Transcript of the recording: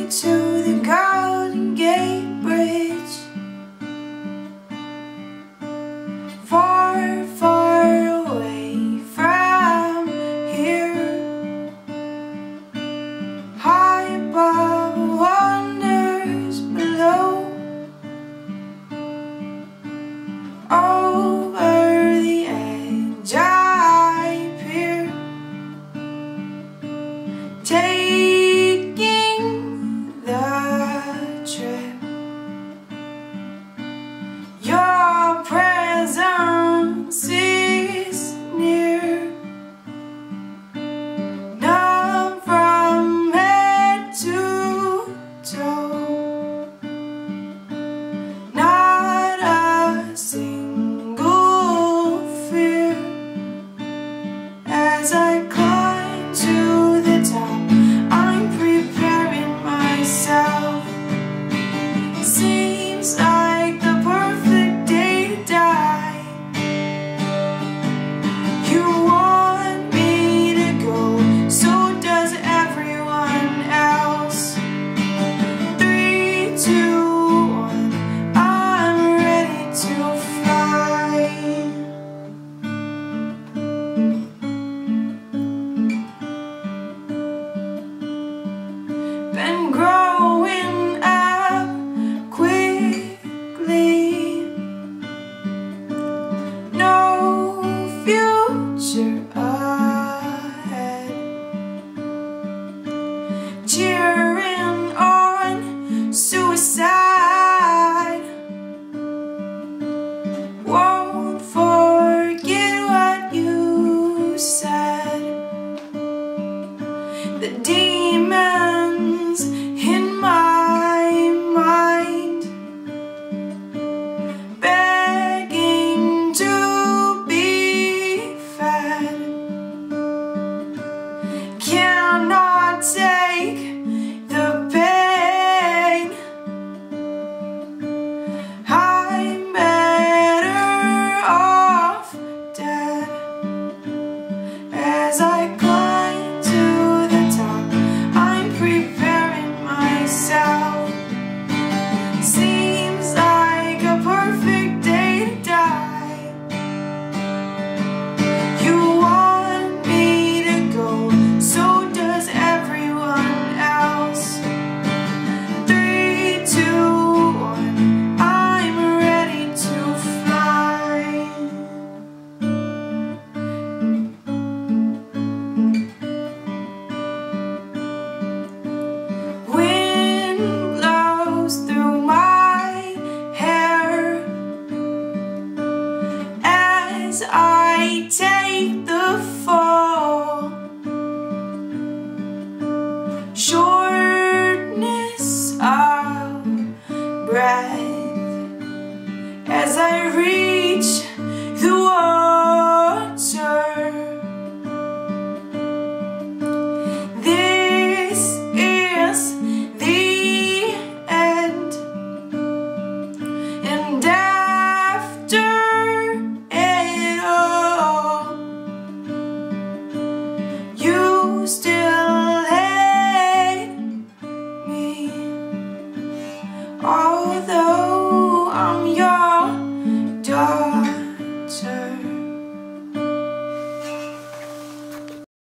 to the Golden Gate Bridge, far, far away from here, high above wonders below. Over the edge I peer, taking the trip. Your presence is near, numb from head to toe. Not a single fear as I climb to the top. I'm preparing myself. Seems like the perfect day to die. You want me to go, so does everyone else. 3, 2, 1, I'm ready to fly. Been growing up quickly, no future ahead, cheering on suicide. Won't forget what you said. The demons in my mind begging to be fed, cannot take the pain. I'm better off dead as I climb to the top. I'm preparing myself. Seems like a perfect day to die. You want me to go, so does everyone else. 3, 2, 1, I'm ready to fly. Wind blows through my hair as I take the fall. Shortness of breath as I reach the water. This is the end, and after it all, you still hate me. All the